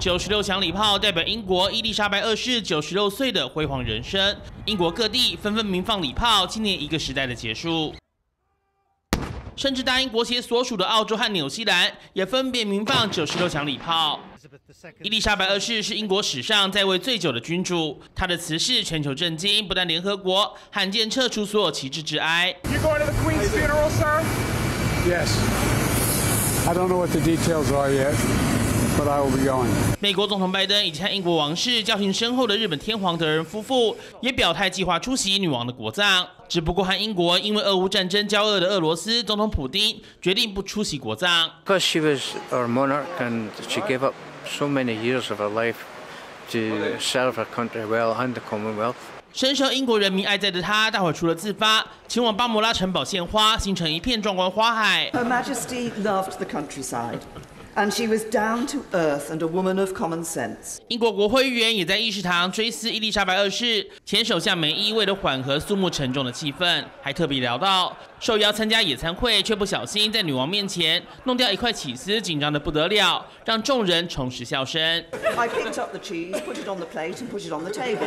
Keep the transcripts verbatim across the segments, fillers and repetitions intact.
九十六响礼炮代表英国伊丽莎白二世九十六岁的辉煌人生。英国各地纷纷鸣放礼炮，纪念一个时代的结束。 甚至大英国协所属的澳洲和纽西兰也分别鸣放九十六响礼炮。伊丽莎白二世是英国史上在位最久的君主，她的辞世全球震惊，不但联合国罕见撤除所有旗帜致哀。 You going to the Queen's funeral, sir? Yes. I don't know what the details are yet, but I will be going. 美国总统拜登以及和英国王室交情深厚的日本天皇德仁夫妇也表态计划出席女王的国葬。 只不过和英国因为俄乌战争交恶的俄罗斯总统普丁决定不出席国葬。 Because she was our monarch and she gave up so many years of her life to serve her country well and the Commonwealth. 深受英国人民爱戴的她，大会除了自发前往巴摩拉城堡献花，形成一片壮观花海。 Her Majesty loved the countryside. And she was down to earth and a woman of common sense. 英国国会议员也在议事堂追思伊丽莎白二世。前首相梅伊为了缓和肃穆沉重的气氛，还特别聊到受邀参加野餐会，却不小心在女王面前弄掉一块起司，紧张得不得了，让众人重拾笑声。 I picked up the cheese, put it on the plate, and put it on the table.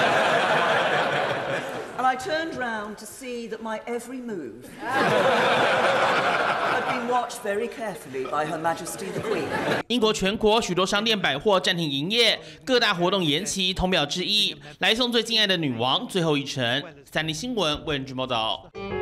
And I turned round to see that my every move had been watched very carefully by Her Majesty the Queen. 英国全国许多商店百货暂停营业，各大活动延期，同表致意，来送最敬爱的女王最后一程。三立新闻为人报道。